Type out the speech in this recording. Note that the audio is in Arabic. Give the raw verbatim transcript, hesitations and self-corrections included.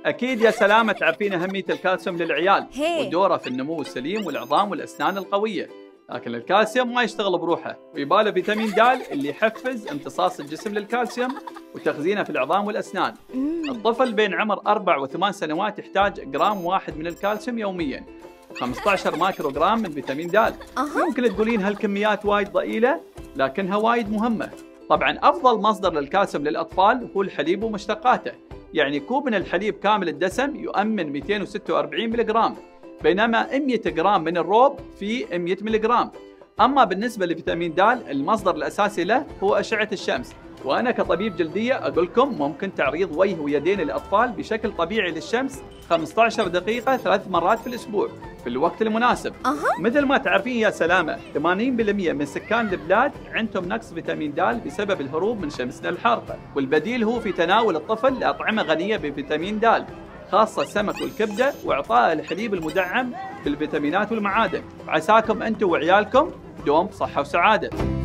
أكيد يا سلامة تعرفين أهمية الكالسيوم للعيال هي. ودوره في النمو السليم والعظام والأسنان القوية. لكن الكالسيوم ما يشتغل بروحه، ويباله فيتامين د اللي يحفز امتصاص الجسم للكالسيوم وتخزينه في العظام والأسنان. مم. الطفل بين عمر أربع وثمان سنوات يحتاج جرام واحد من الكالسيوم يومياً، خمسة عشر مايكرو جرام من فيتامين د. أها. ممكن تقولين هالكميات وايد ضئيلة، لكنها وايد مهمة. طبعاً أفضل مصدر للكالسيوم للأطفال هو الحليب ومشتقاته، يعني كوب من الحليب كامل الدسم يؤمن مئتين وستة وأربعين ملغ، بينما مئة جرام من الروب في مئة ملغ. أما بالنسبة لفيتامين د المصدر الأساسي له هو أشعة الشمس، وأنا كطبيب جلدية أقولكم ممكن تعريض وجه ويدين الأطفال بشكل طبيعي للشمس خمسة عشر دقيقة ثلاث مرات في الأسبوع في الوقت المناسب. أها. مثل ما تعرفين يا سلامة، ثمانين بالمئة من سكان البلاد عندهم نقص فيتامين د بسبب الهروب من شمسنا الحارقة، والبديل هو في تناول الطفل لأطعمة غنية بفيتامين د، خاصة السمك والكبدة، وإعطاء الحليب المدعم بالفيتامينات والمعادن. عساكم أنتم وعيالكم دوم بصحة وسعادة.